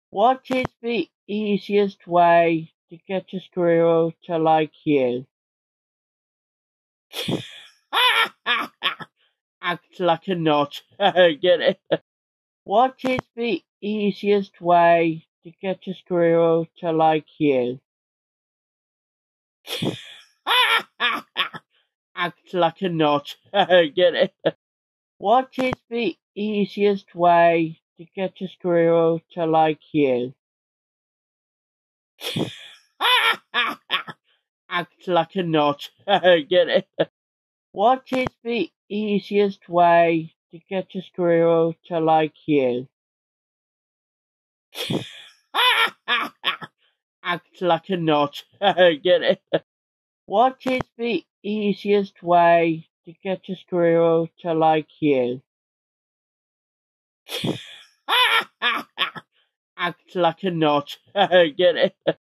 What is the easiest way to get a squirrel to like you? Act like a nut. Get it? What is the easiest way to get a squirrel to like you? Act like a nut. Get it? What is the easiest way to get a squirrel to like you? Act like a nut. Get it? What is the easiest way to get a squirrel to like you? Act like a nut. Get it? What is the easiest way to get a squirrel to like you? Act like a nut. Get it?